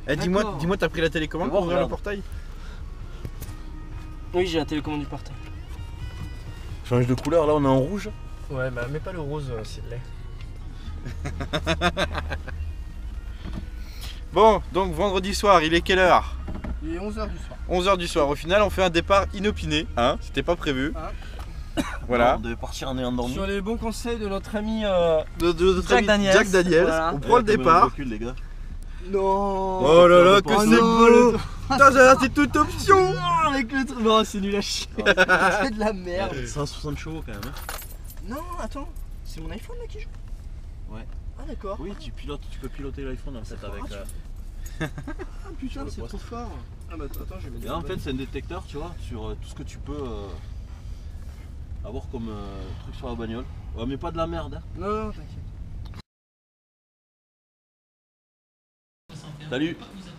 Eh, dis-moi, t'as pris la télécommande pour ouvrir le portail? Oui, j'ai la télécommande du portail. Change de couleur, là on est en rouge. Ouais, bah mets pas le rose s'il te plaît. Bon, donc vendredi soir, il est quelle heure? Il est 11h du soir. 11h du soir. Au final, on fait un départ inopiné, hein, c'était pas prévu. Ah. Voilà. Non, on devait partir en endormi. Sur les bons conseils de notre ami Jack Daniels. Voilà. On prend le départ. Recul, les gars. Non. Oh là là, que Oh c'est non, beau. Putain, c'est toute option. Non, avec le truc. Non, c'est nul à chier. C'est de la merde. 160 chevaux quand même. Hein. Non, attends. C'est mon iPhone là qui joue? Ouais. Ah d'accord. Oui, tu peux piloter l'iPhone en fait avec. Ah putain, c'est trop fort. Ah bah attends, je vais mettre. Et en fait, c'est un détecteur, tu vois, sur tout ce que tu peux avoir comme truc sur la bagnole. Ouais, mais pas de la merde. Hein. Non, t'inquiète. Salut.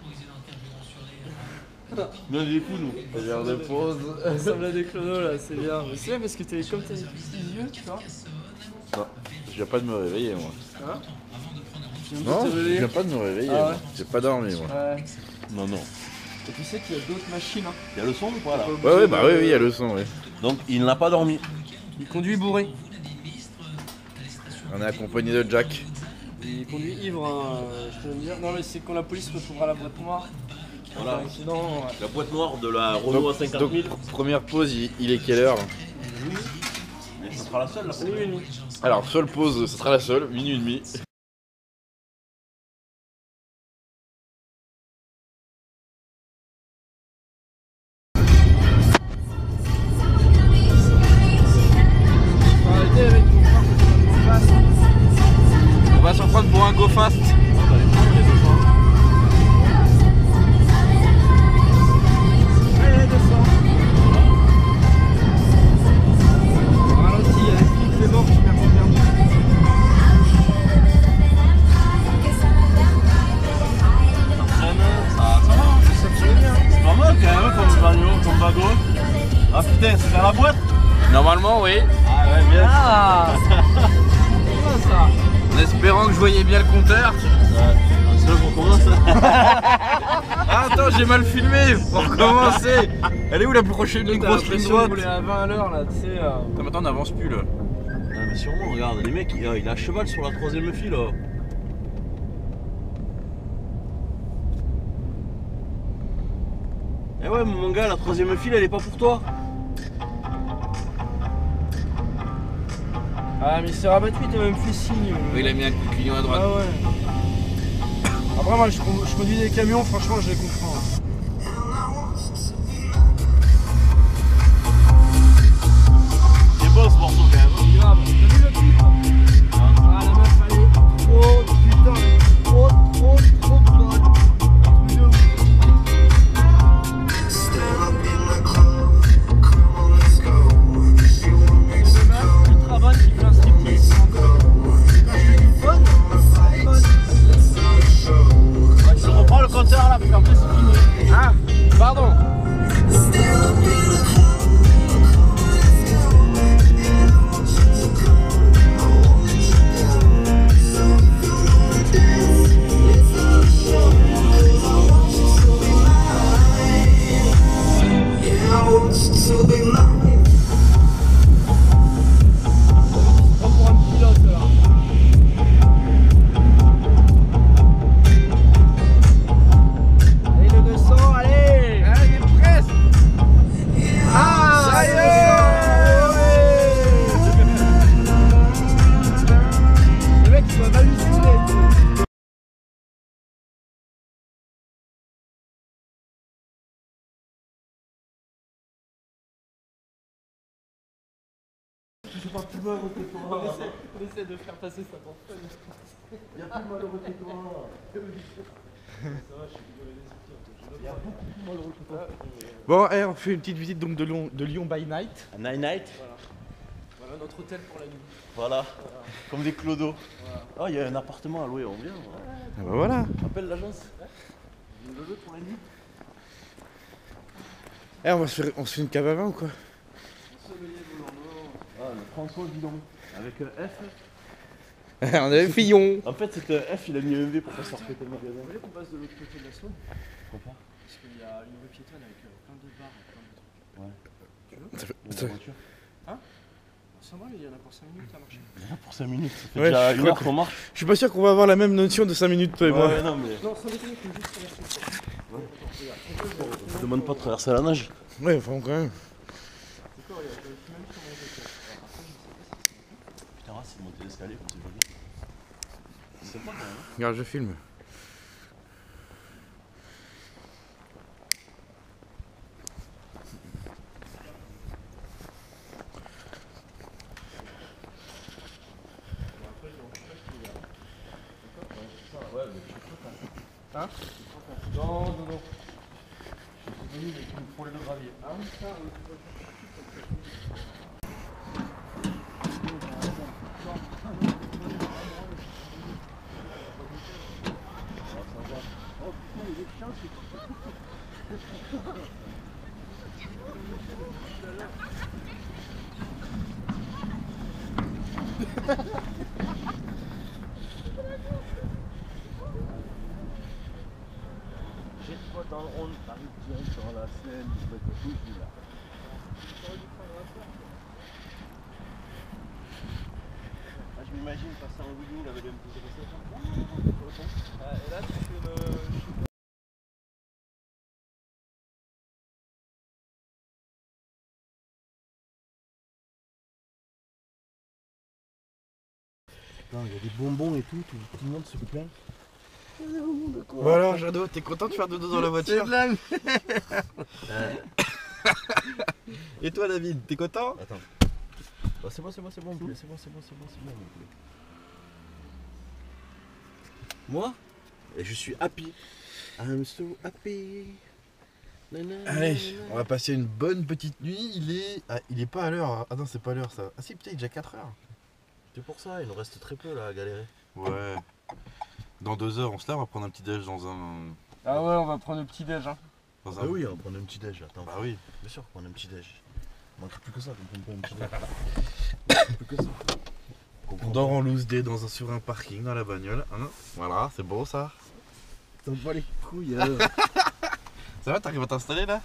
Non, il est fou, nous. C'est l'heure de pause. Ça ressemble à des clonos là, c'est bien. Mais c'est bien parce que comme t'as des petits yeux, tu vois. Non, je viens pas de me réveiller, moi. Hein? Non, je viens pas de me réveiller. Ah ouais. Moi. J'ai pas dormi, moi. Ouais. Non, non. Et tu sais qu'il y a d'autres machines. Hein. Il y a le son ou pas là? Ouais, bah oui, il y a le son, oui. Donc, il n'a pas dormi. Il conduit bourré. On est accompagné de Jack. Il conduit ivre, hein, je peux le dire. Non, mais c'est quand la police retrouvera la boîte noire. Voilà. Sinon, La boîte noire de la Renault Donc, A50 000. première pause, il est quelle heure? Mais ça sera la seule là. minuit et demi. Alors, seule pause, ce sera la seule, minuit et demi. Arrêtez avec ton frère, c'est un On va s'en prendre pour un go fast. Allez, descends. Ralenti, avec qui c'est bon, je perds mon permis. Ça me fait bien. C'est pas mal quand même comme wagon. Ah putain, c'est dans la boîte? Normalement, oui. Ah ouais, bien. Ah. C'est ça. En espérant que je voyais bien le compteur. C'est là qu'on commence. Ah, attends, j'ai mal filmé. Pour commencer. Elle est où la prochaine ligne grosse ligne droite? On roulait à 20 à l'heure là, tu sais. Non, mais attends, on n'avance plus là. Ah mais sûrement, regarde, les mecs, il a un cheval sur la troisième file là. Eh ouais, mon gars, la troisième file, elle est pas pour toi. Ah, mais il s'est rabattu, il t'a même fait signe. Il a mis un coup de clignon à droite. Ah ouais. Après, moi, je conduis des camions, franchement, je les comprends. C'est beau ce morceau quand même. Grave. T'as vu le clip? Ah, la meuf, elle est trop, putain, elle est trop bonne. Un truc de ouf. C'est une meuf ultra bonne qui fait un striptease. Quand je te dis bonne, c'est bonne. Ouais, tu reprends le compteur là, parce qu'après c'est fini. Ah, pardon. Prends pour un pilote là. Allez le 200, allez. Ah, il est presque. Ah, Ça y est. Le mec il va halluciner. Je pars plus malheureux que toi. On essaie de faire passer ça pour fun. Il y a plus malheureux que toi. Ça va, je suis il y a beaucoup plus malheureux que toi. Bon, on fait une petite visite donc de Lyon by night. Un night night. Voilà notre hôtel pour la nuit. Voilà. Comme des clodos. Oh, il y a un appartement à louer, on vient. Ah bah voilà. Appelle l'agence. Le jeu pour la nuit. Eh, on se fait une cave à vin ou quoi? Ah, le Franco Bidon. Avec F. On avait Fillon. En fait, c'est que F il a mis un V pour pas se faire péter le magasin. Vous voulez qu'on passe de l'autre côté de la zone? Pourquoi pas? Parce qu'il y a une rue piétonne avec plein de bars et plein de trucs. Ouais. Tu veux? Il y a une voiture. Ça va, il y en a pour 5 minutes à marcher. Il y en a pour 5 minutes. Ça fait Ouais, déjà je une crois heure qu'on marche. Je suis pas sûr qu'on va avoir la même notion de 5 minutes, toi et moi. Ouais, non, mais. Non, sans déconner, il faut juste traverser. On demande pas de traverser la nage. Ouais, enfin, quand même. C'est quoi, il y a même comment on fait. Putain, c'est monter l'escalier comme c'est joli. C'est pas quand même. Regarde, je filme. Hein? Non, non, non. Je suis venu avec une fourrée de gravier. Ah oui, ça, Jette-toi dans le rond, t'arrives direct sur la scène, tu peux être tout là. Ah, je m'imagine passer en vidéo, il avait le MP07. et là, tu fais le. Putain, il y a des bonbons et tout le monde se plaint. Bon alors, Jado, t'es content de faire dodo dans la voiture? de la Et toi, David, t'es content? Attends. Oh, c'est bon, c'est bon, c'est bon, mon poulet, c'est bon, c'est bon, c'est bon, c'est bon, mon poulet. Moi, je suis happy. I'm so happy. Allez, on va passer une bonne petite nuit. Il est pas à l'heure. Ah non, c'est pas l'heure ça. Ah si, putain, il est déjà 4 heures. C'est pour ça, il nous reste très peu là à galérer. Ouais. Dans 2 heures, on se lève, on va prendre un petit déj dans un. Ah ouais, on va prendre le petit déj. Hein. Dans Ah oui, on va prendre un petit déj. Attends, Bah oui. bien sûr, prendre un petit déj. Il manquerait plus que ça, qu'on prenne pas un petit déj. Plus que ça. On dort en loose day sur un parking dans la bagnole. Hein, voilà, c'est beau ça. T'en pas les couilles. Ça va, t'arrives à t'installer là?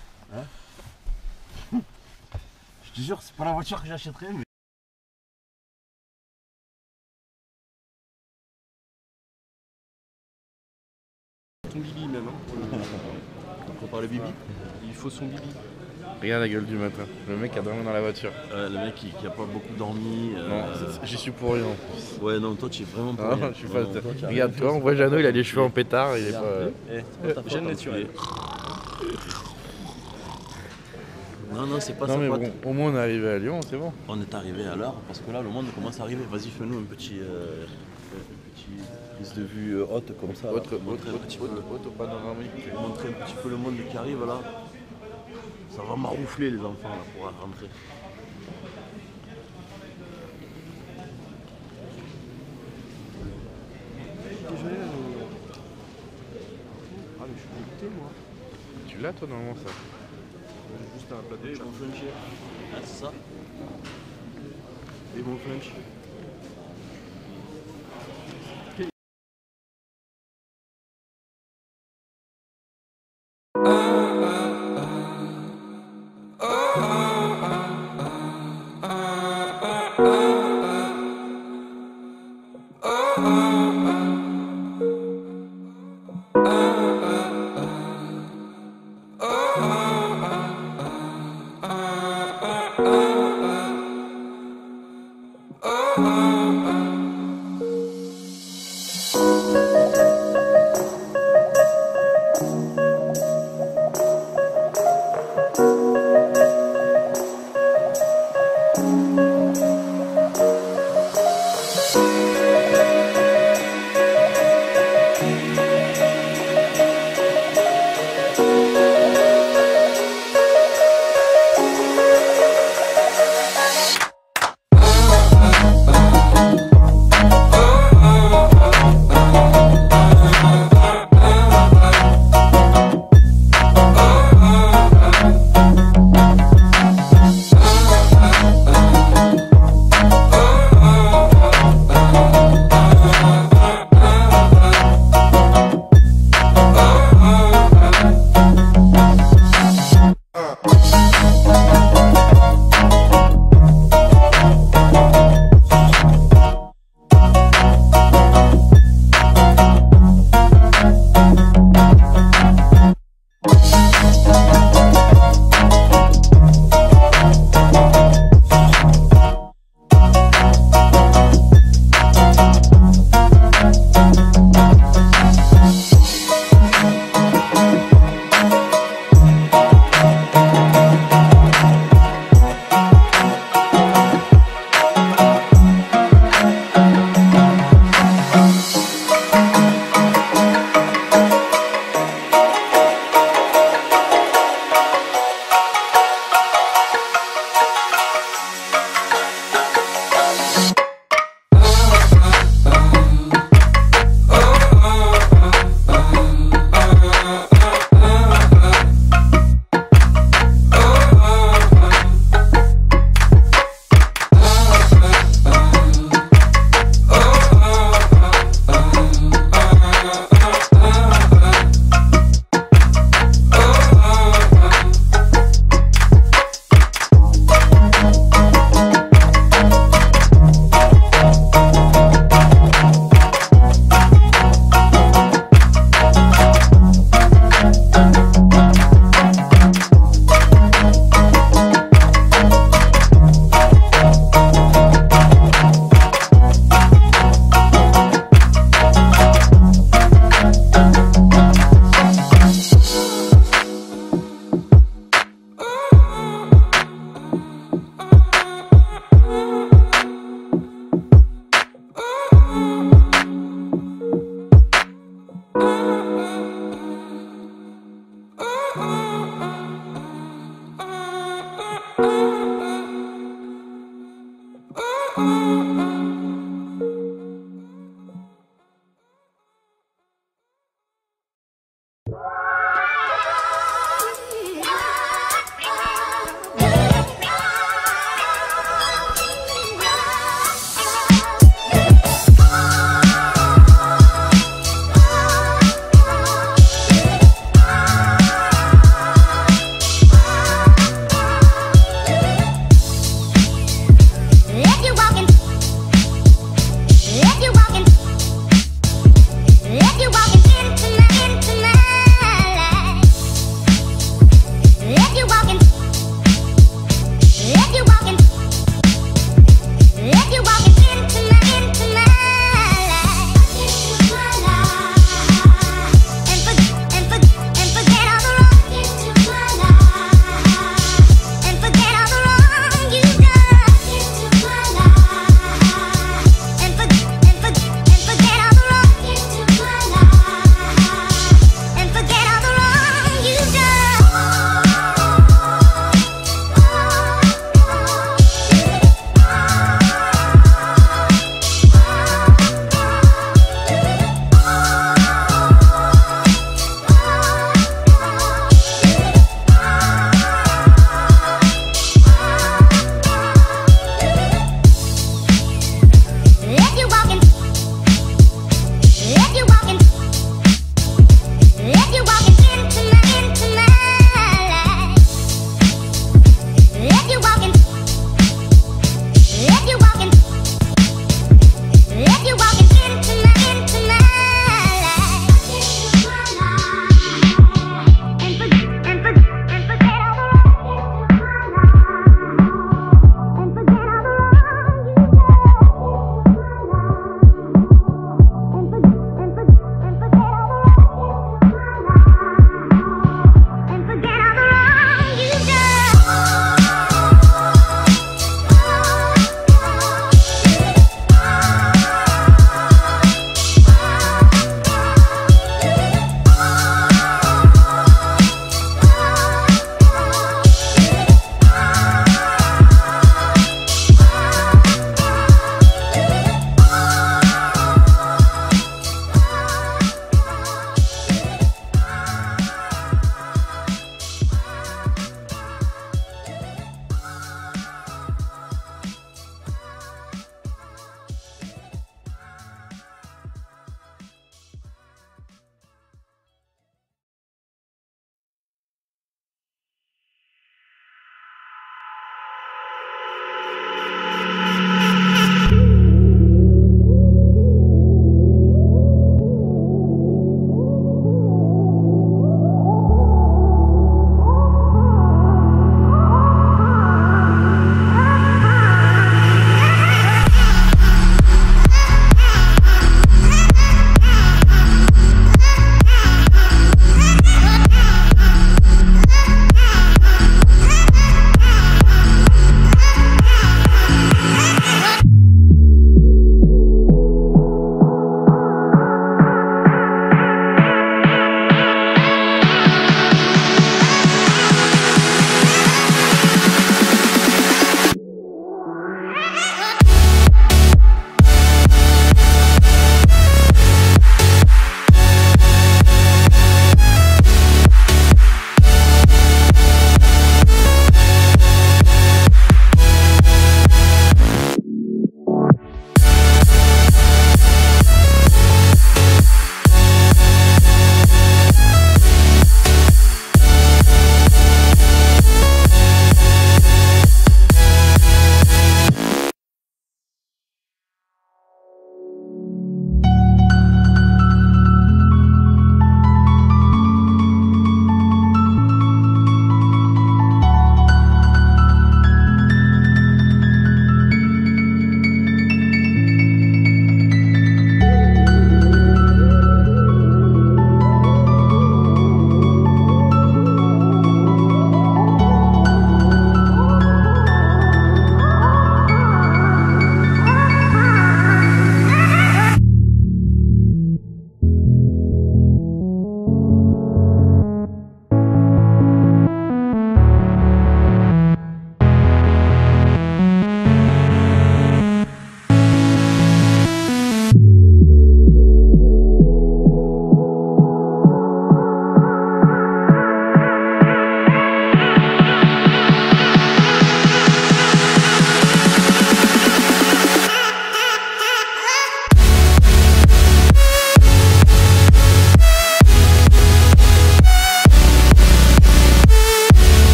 Je te jure, c'est pas la voiture que j'achèterais, mais. Ton bibi même. Hein, On parle bibi. il faut son bibi. Regarde la gueule du matin. Le mec a dormi dans la voiture. Le mec qui a pas beaucoup dormi. Non, j'y suis pour rien. Ouais, non, toi tu es vraiment pas. Ah, rien. je suis pas. Non, toi, tu as Regarde, rien toi, fait, on voit c'est Jeannot, pas il a toi, les cheveux en pétard, il est Regarde. pas. C'est pas ta Gêne faute, naturel. enculé. Non, non, c'est pas Non sa mais faute. bon, au moins on est arrivé à Lyon, c'est bon. On est arrivé à l'heure parce que là, le monde commence à arriver. Vas-y, fais-nous un petit prise de vue haute comme ça. là, Autre pour montrer un petit peu. panoramique. Montrer un petit peu le monde qui arrive là. Ça va maroufler les enfants là pour rentrer. Ah, mais je suis dégoûté, moi. Tu l'as toi normalement ça? Juste un plat de Et chat. bon French. Ah, c'est ça. Et bon French.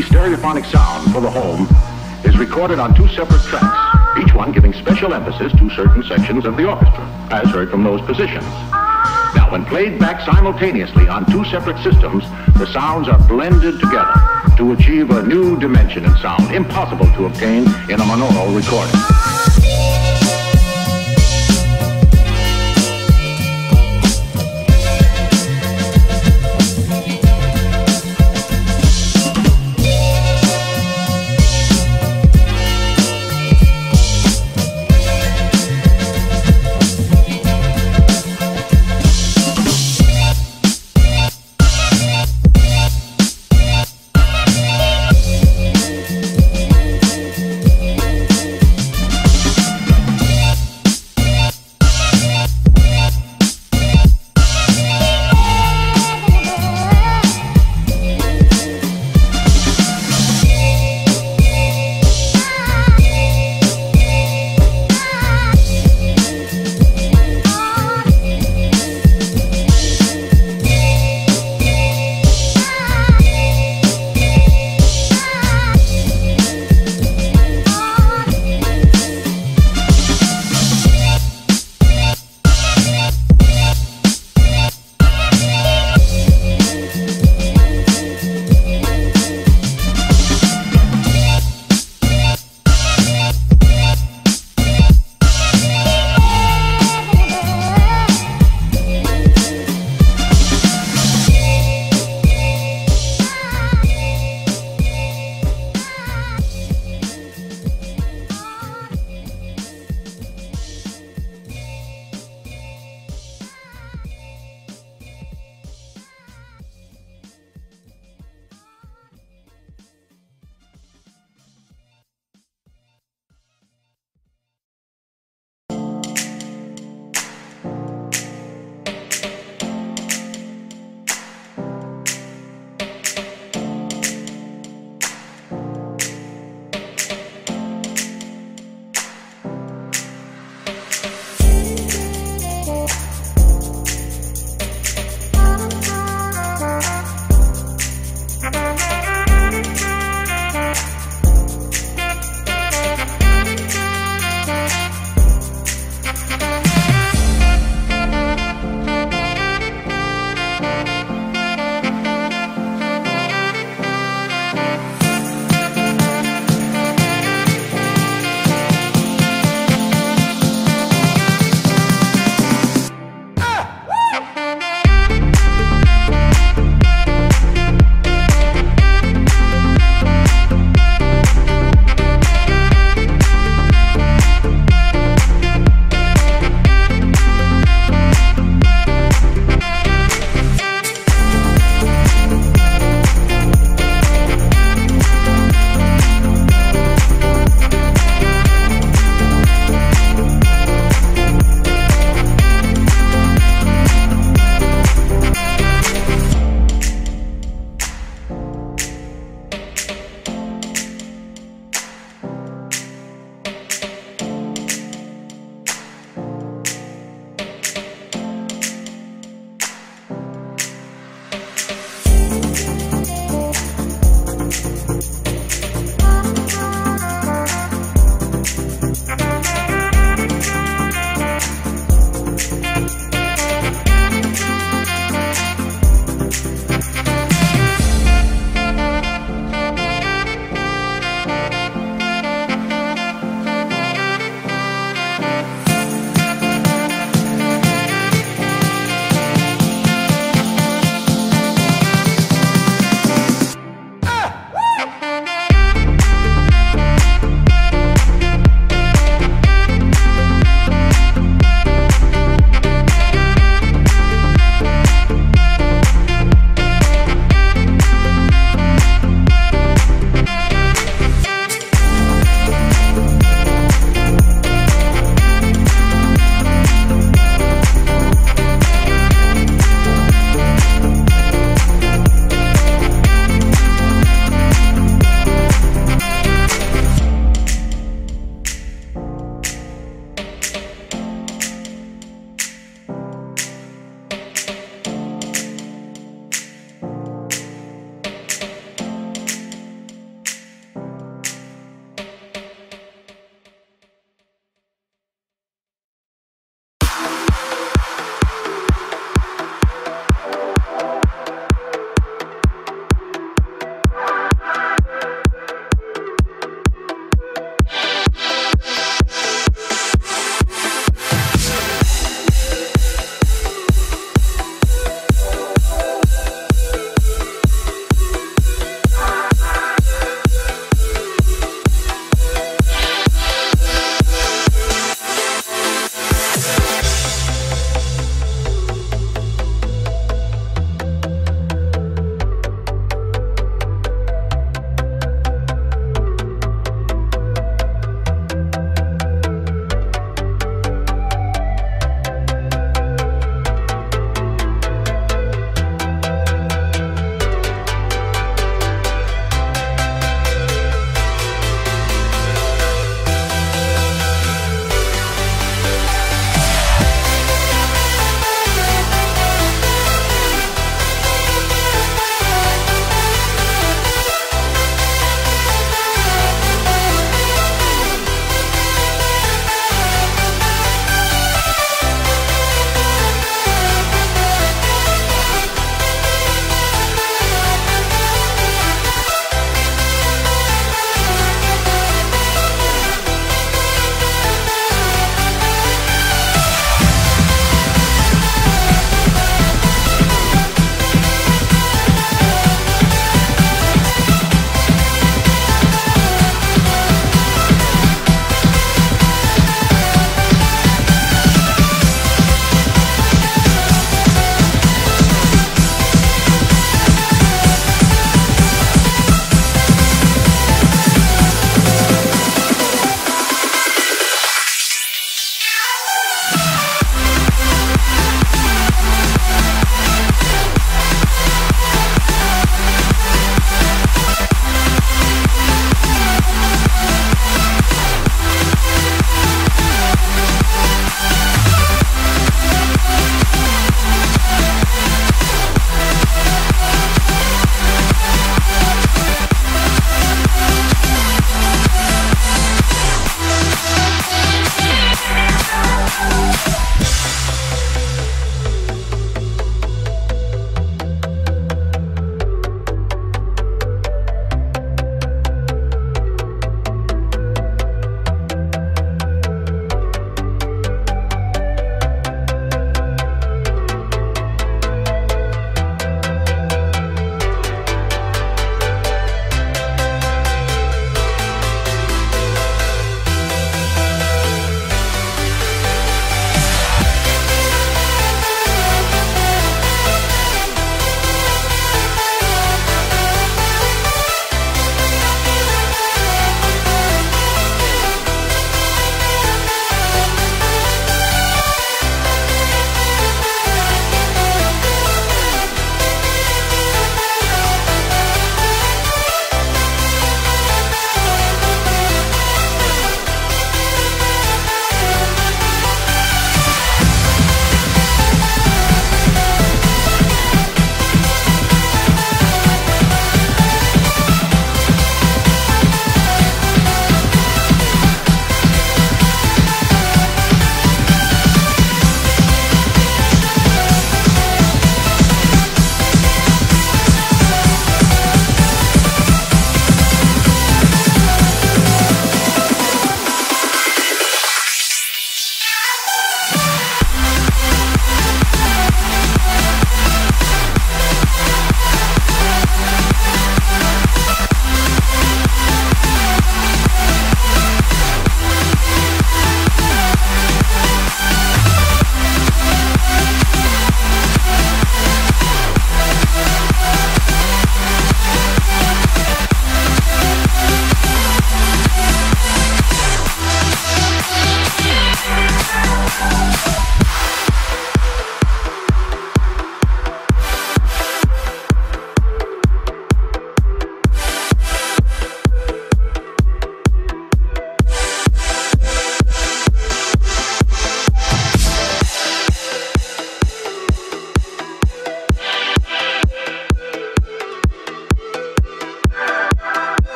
3D stereophonic sound for the home is recorded on 2 separate tracks, each one giving special emphasis to certain sections of the orchestra, as heard from those positions. Now, when played back simultaneously on 2 separate systems, the sounds are blended together to achieve a new dimension in sound, impossible to obtain in a monaural recording.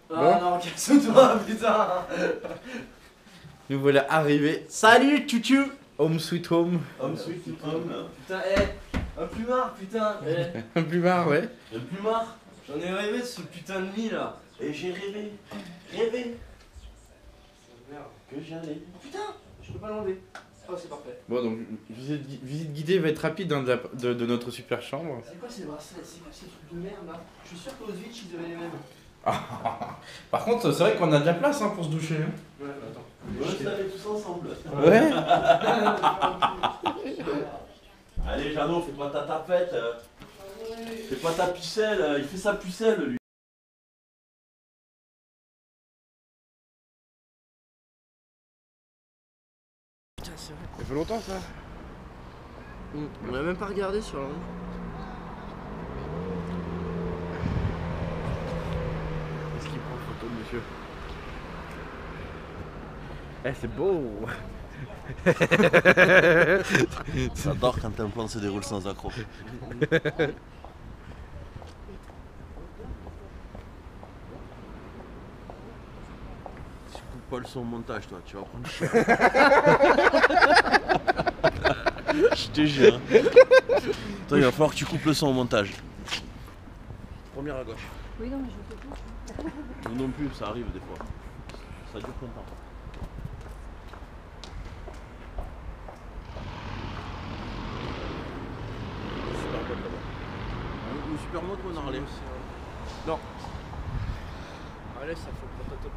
Ah non, casse-toi, putain. Nous voilà arrivés. Salut, tutu. Home sweet home. Home sweet home. Putain, un plumard, putain. Un plumard, ouais. Un plumard. J'en ai rêvé de ce putain de lit là. Et j'ai rêvé. Merde. Que j'allais. Putain, je peux pas l'enlever. Oh, c'est parfait. Bon, donc, visite guidée va être rapide hein, de notre super chambre. C'est quoi ces bracelets, ces trucs de merde là? Je suis sûr qu'Auschwitz ils avaient les mêmes. Par contre, c'est vrai qu'on a de la place hein, pour se doucher. Hein. Ouais, attends. On va installer tous ensemble. Ouais. Allez, Jeannot, fais pas ta tapette. Fais pas ta pucelle. Il fait sa pucelle, lui. Putain, c'est vrai. Ça fait longtemps ça. On a même pas regardé sur la montre. Est-ce qu'il prend photo, monsieur? Eh, c'est beau. J'adore quand un plan se déroule sans accroc. Tu coupes pas le son au montage, toi, tu vas prendre cher. Je te jure. Toi, il va falloir que tu coupes le son au montage. Première à gauche. Oui, non, mais je fais tout. Nous non plus, ça arrive des fois. Ça dure longtemps. Super mode là-bas. Ou super mode ou on a relais? Non. Allez, ça fait pas top.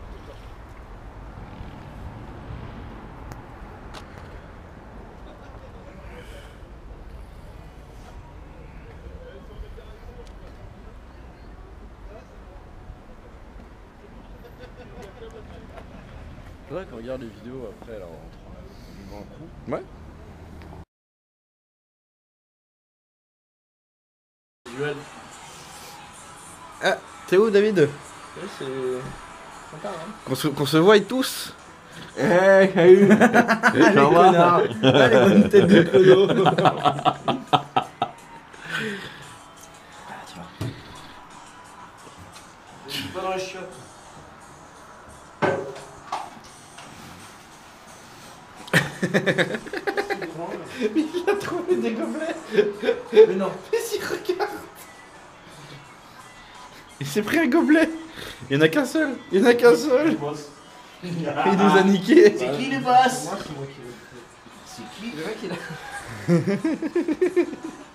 C'est vrai qu'on regarde les vidéos après, alors on prend un coup. Ouais. Ah, t'es où David? Ouais, c'est sympa, hein. Qu'on se voie tous. Eh, salut. Les connards. Ah, les bonnes têtes de colo. Je suis pas dans les chiottes. Il a trouvé des gobelets. Mais non. Mais si, regarde. Il s'est pris un gobelet. Il y en a qu'un seul. Il nous a niqué. C'est qui les basses? Moi, c'est moi qui l'ai fait. C'est qui? Le mec il a.